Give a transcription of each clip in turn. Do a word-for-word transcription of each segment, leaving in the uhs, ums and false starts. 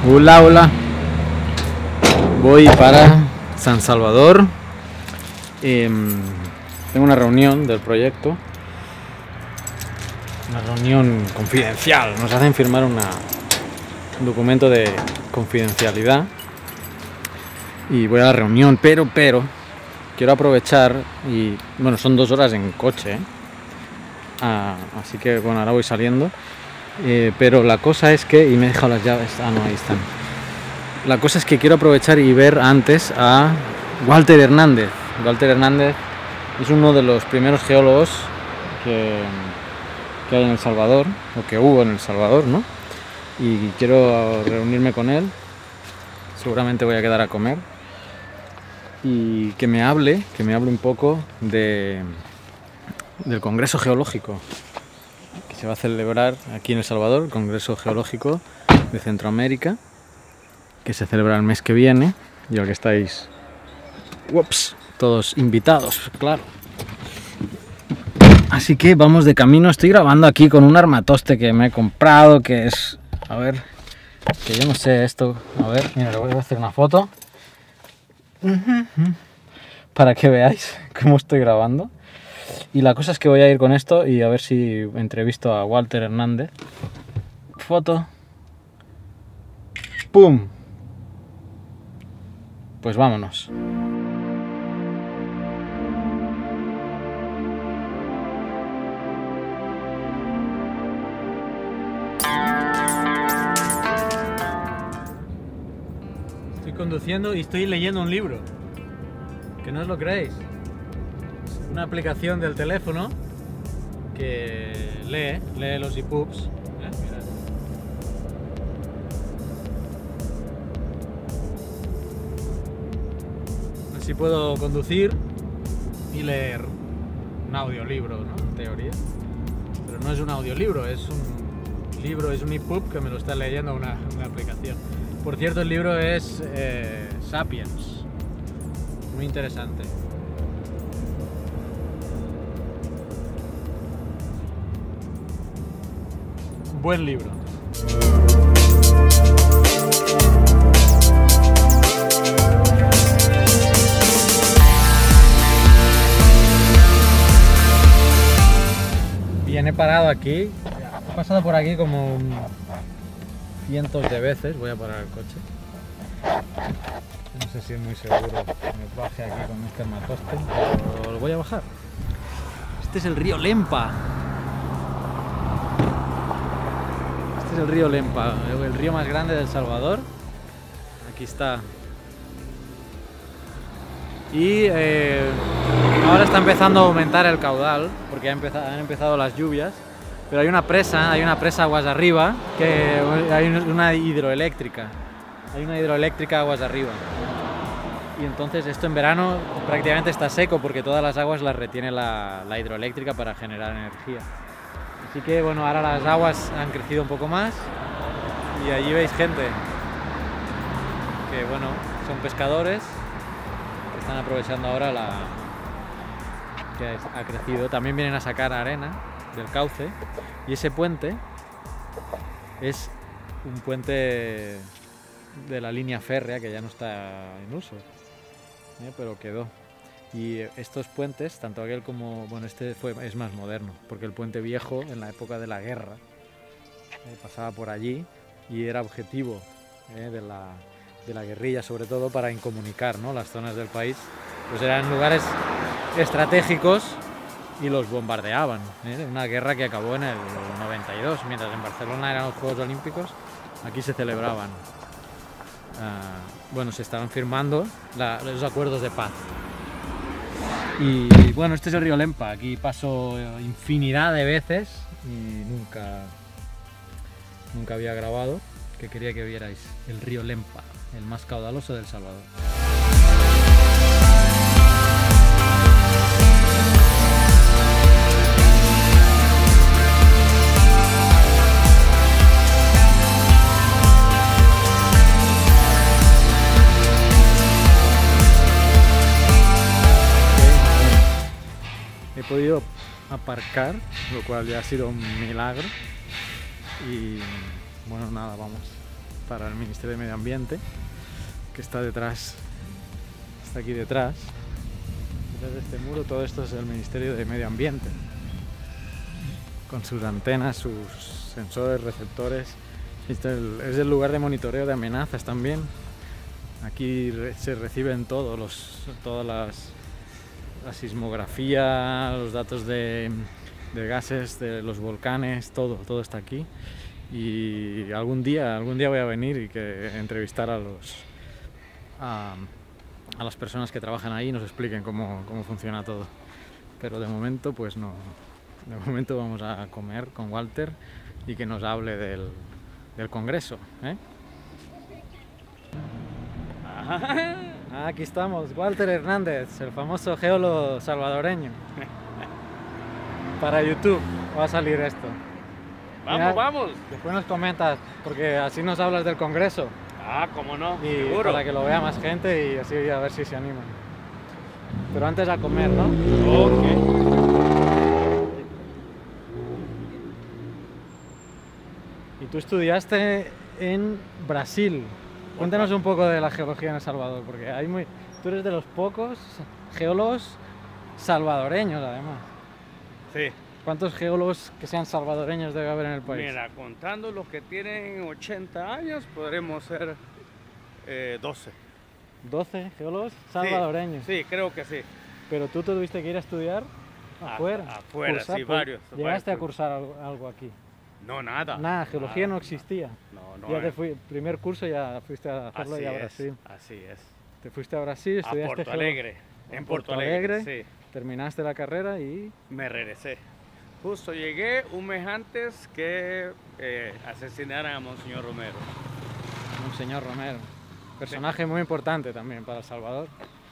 Hola, hola. Voy para San Salvador. Eh, tengo una reunión del proyecto. Una reunión confidencial. Nos hacen firmar una, un documento de confidencialidad. Y voy a la reunión, pero, pero, quiero aprovechar y, bueno, son dos horas en coche, ¿eh? Ah, así que, bueno, ahora voy saliendo. Eh, pero la cosa es que, y me he dejado las llaves, ah no, ahí están. La cosa es que quiero aprovechar y ver antes a Walter Hernández. Walter Hernández es uno de los primeros geólogos que, que hay en El Salvador, o que hubo en El Salvador, ¿no? Y quiero reunirme con él, seguramente voy a quedar a comer, y que me hable, que me hable un poco de, del Congreso Geológico que se va a celebrar aquí en El Salvador, el Congreso Geológico de Centroamérica, que se celebra el mes que viene y al que estáis ups, todos invitados, claro. Así que vamos de camino. Estoy grabando aquí con un armatoste que me he comprado, que es, a ver, que yo no sé esto, a ver, mira, le voy a hacer una foto para que veáis cómo estoy grabando. Y la cosa es que voy a ir con esto y a ver si entrevisto a Walter Hernández. Foto. ¡Pum! Pues vámonos. Estoy conduciendo y estoy leyendo un libro. Que no os lo creéis. Una aplicación del teléfono que lee, lee los E P U Bs. ¿Eh? Mirad. Así puedo conducir y leer un audiolibro, ¿no? En teoría. Pero no es un audiolibro, es un libro, es un E P U B que me lo está leyendo una, una aplicación. Por cierto, el libro es eh, Sapiens. Muy interesante. Buen libro. Bien, he parado aquí. He pasado por aquí como cientos de veces. Voy a parar el coche. No sé si es muy seguro que me baje aquí con este armatoste, pero lo voy a bajar. Este es el río Lempa. Este es el río Lempa, el río más grande de El Salvador. Aquí está. Y eh, ahora está empezando a aumentar el caudal, porque ha empezado, han empezado las lluvias. Pero hay una presa, hay una presa aguas arriba, que hay una hidroeléctrica. Hay una hidroeléctrica aguas arriba. Y entonces esto en verano prácticamente está seco, porque todas las aguas las retiene la, la hidroeléctrica para generar energía. Así que bueno, ahora las aguas han crecido un poco más y allí veis gente que bueno, son pescadores que están aprovechando ahora la que ha crecido. También vienen a sacar arena del cauce y ese puente es un puente de la línea férrea que ya no está en uso, ¿eh? Pero quedó. Y estos puentes, tanto aquel como, bueno, este fue, es más moderno, porque el puente viejo en la época de la guerra eh, pasaba por allí y era objetivo eh, de, la, de la guerrilla, sobre todo para incomunicar, ¿no? Las zonas del país, pues eran lugares estratégicos y los bombardeaban, ¿eh? Una guerra que acabó en el noventa y dos, mientras en Barcelona eran los Juegos Olímpicos, aquí se celebraban. Uh, bueno, se estaban firmando la, los acuerdos de paz. Y bueno, este es el río Lempa. Aquí paso infinidad de veces y nunca, nunca había grabado, que quería que vierais el río Lempa, el más caudaloso de El Salvador. He podido aparcar, lo cual ya ha sido un milagro. Y bueno, nada, vamos. para el Ministerio de Medio Ambiente, que está detrás, está aquí detrás. Detrás de este muro, todo esto es el Ministerio de Medio Ambiente, con sus antenas, sus sensores, receptores. Este es el, es el lugar de monitoreo de amenazas también. Aquí re, se reciben todos los, todas las, la sismografía, los datos de, de gases, de los volcanes, todo, todo está aquí. Y algún día, algún día voy a venir y que entrevistar a los a, a las personas que trabajan ahí y nos expliquen cómo, cómo funciona todo. Pero de momento, pues no. De momento vamos a comer con Walter y que nos hable del, del Congreso, ¿eh? Ah, aquí estamos, Walter Hernández, el famoso geólogo salvadoreño. Para YouTube va a salir esto. Vamos, Mira, vamos. Después nos comentas, porque así nos hablas del Congreso. Ah, cómo no, Y seguro. para que lo vea más gente y así a ver si se animan. Pero antes a comer, ¿no? Ok. Y tú estudiaste en Brasil. Cuéntanos un poco de la geología en El Salvador, porque hay muy... tú eres de los pocos geólogos salvadoreños, además. Sí. ¿Cuántos geólogos que sean salvadoreños debe haber en el país? Mira, contando los que tienen ochenta años, podremos ser eh, doce. ¿doce geólogos salvadoreños? Sí, sí, creo que sí. Pero tú tuviste que ir a estudiar afuera. A- afuera, cursar, sí, pues, varios, ¿Llegaste a varios. cursar algo, algo aquí? No, nada. Nada, geología Nada, no existía. No, no. Ya te eh. fui, primer curso ya fuiste a hacerlo Así ya a es, Brasil. así es. Te fuiste a Brasil, A estudiaste Porto geolo- Alegre. En a Porto Porto Alegre, Alegre. sí. Terminaste la carrera y Me regresé. Justo llegué un mes antes que eh, asesinaran a Monseñor Romero. Monseñor Romero. Personaje muy importante también para El Salvador.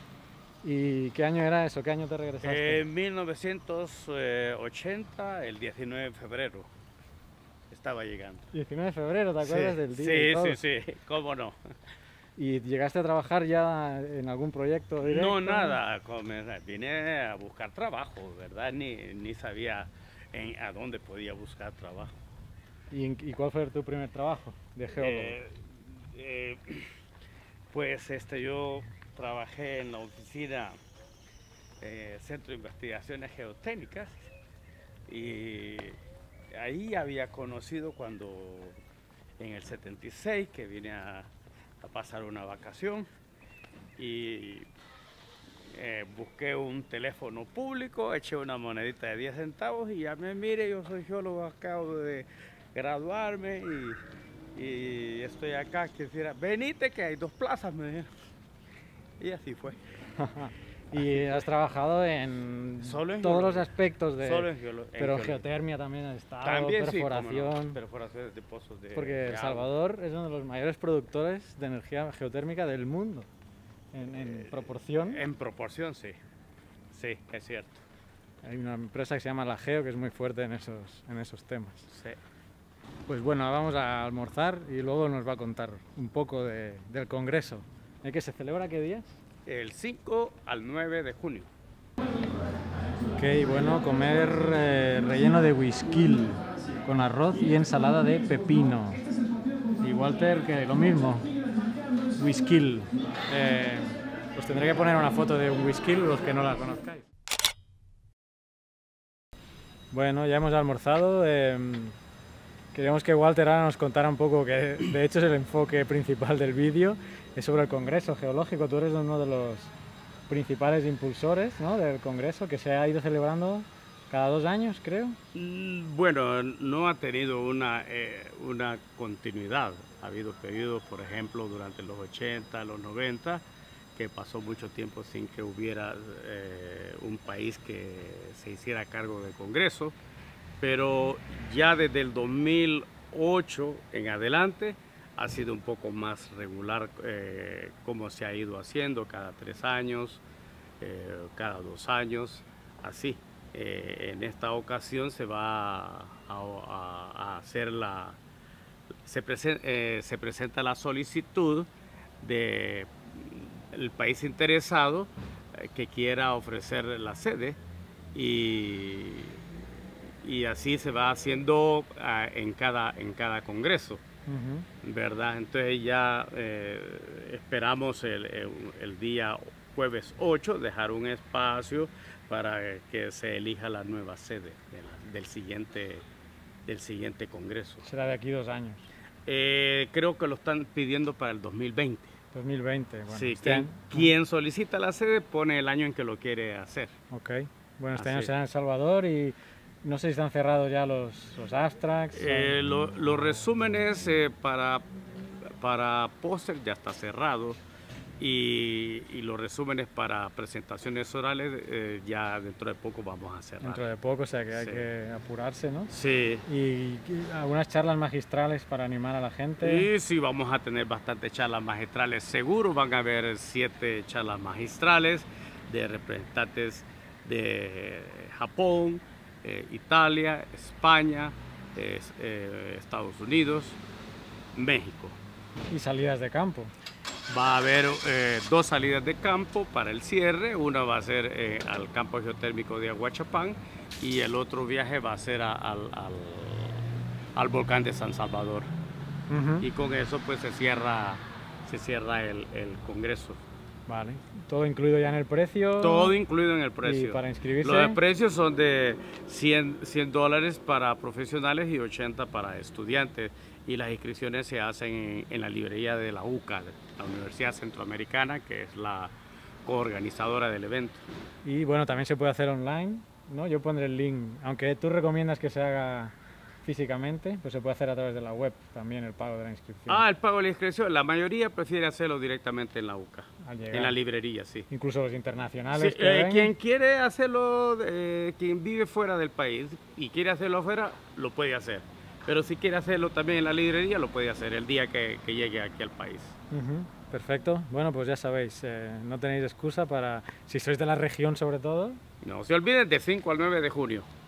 ¿Y qué año era eso? ¿Qué año te regresaste? En mil novecientos ochenta, el diecinueve de febrero, estaba llegando. diecinueve de febrero, ¿te acuerdas Sí, del día? y todo? Sí, sí, sí, cómo no. ¿Y llegaste a trabajar ya en algún proyecto directo? No, nada, come- vine a buscar trabajo, ¿verdad? Ni, ni sabía en- a dónde podía buscar trabajo. ¿Y, en- y cuál fue tu primer trabajo de geólogo? Eh, eh, pues este, yo trabajé en la oficina eh, Centro de Investigaciones Geotécnicas y ahí había conocido cuando en el setenta y seis que vine a, a pasar una vacación y eh, busqué un teléfono público, eché una monedita de diez centavos y llamé, mire, yo soy geólogo, acabo de graduarme y, y estoy acá, quisiera, venite que hay dos plazas, me dijeron. Y así fue. ¿Y has trabajado en Solo en todos los geología. aspectos de... Solo en geolo- en pero geología. geotermia también has estado, También sí, cómo no, perforación... perforaciones de pozos de Porque de El agua. Salvador es uno de los mayores productores de energía geotérmica del mundo. En, en Eh, proporción, En proporción, sí. Sí, es cierto. hay una empresa que se llama La Geo que es muy fuerte en esos, en esos temas. Sí. Pues bueno, vamos a almorzar y luego nos va a contar un poco de- del Congreso. ¿Eh, ¿Que se celebra qué días? El cinco al nueve de junio. Ok, bueno, comer eh, relleno de whisky con arroz y ensalada de pepino. Y Walter, que lo mismo, whisky. Eh, os tendré que poner una foto de un whisky los que no la conozcáis. Bueno, ya hemos almorzado. Eh, queremos que Walter ahora nos contara un poco, que de hecho es el enfoque principal del vídeo, es sobre el Congreso Geológico. Tú eres uno de los principales impulsores, ¿no?, del Congreso, que se ha ido celebrando cada dos años, creo. Mm, Bueno, no ha tenido una, eh, una continuidad. Ha habido periodos, por ejemplo, durante los ochenta, los noventa, que pasó mucho tiempo sin que hubiera eh, un país que se hiciera cargo del Congreso, pero ya desde el dos mil ocho en adelante ha sido un poco más regular eh, cómo se ha ido haciendo, cada tres años, eh, cada dos años, así. Eh, en esta ocasión se va a, a- a hacer la, se, presen- eh, se presenta la solicitud de el país interesado eh, que quiera ofrecer la sede y, y así se va haciendo ah, en cada, en cada congreso. Ujú. ¿verdad? Entonces ya eh, esperamos el, el, el día jueves ocho dejar un espacio para que se elija la nueva sede de la- del, siguiente, del siguiente congreso. Será de aquí dos años. Eh, creo que lo están pidiendo para el dos mil veinte. dos mil veinte, bueno. Sí, este quien, año- quien solicita la sede pone el año en que lo quiere hacer. Ok. Bueno, este Así año es. será en El Salvador y no sé si están cerrados ya los, los abstracts. Eh, lo- los resúmenes eh, para, para póster ya está cerrado y, y los resúmenes para presentaciones orales eh, ya dentro de poco vamos a cerrar. Dentro de poco, o sea que hay Sí. que apurarse, ¿no? Sí, Y y algunas charlas magistrales para animar a la gente. y sí vamos a tener bastantes charlas magistrales, seguro van a haber siete charlas magistrales de representantes de Japón, eh, Italia, España, eh, eh, Estados Unidos, México. Y salidas de campo. Va a haber eh, dos salidas de campo para el cierre, una va a ser eh, al campo geotérmico de Aguachapán y el otro viaje va a ser a- al, al- al volcán de San Salvador. Ujú. Y con eso pues se cierra, se cierra el, el congreso. Vale. Todo incluido ya en el precio. Todo incluido en el precio. Y para inscribirse. Los precios son de cien, cien dólares para profesionales y ochenta para estudiantes. Y las inscripciones se hacen en, en la librería de la U C A, la Universidad Centroamericana, que es la coorganizadora del evento. Y bueno, también se puede hacer online, ¿no? Yo pondré el link. Aunque tú recomiendas que se haga físicamente, pues se puede hacer a través de la web también el pago de la inscripción. Ah, el pago de la inscripción. La mayoría prefiere hacerlo directamente en la U C A, Al llegar. en la librería, sí. Incluso los internacionales. Sí, que eh, ven. quien quiere hacerlo, eh, quien vive fuera del país y quiere hacerlo afuera, lo puede hacer. Pero si quiere hacerlo también en la librería, lo puede hacer el día que, que llegue aquí al país. Ujú, perfecto. Bueno, pues ya sabéis, eh, no tenéis excusa para, si sois de la región sobre todo, No se olviden, de cinco al nueve de junio.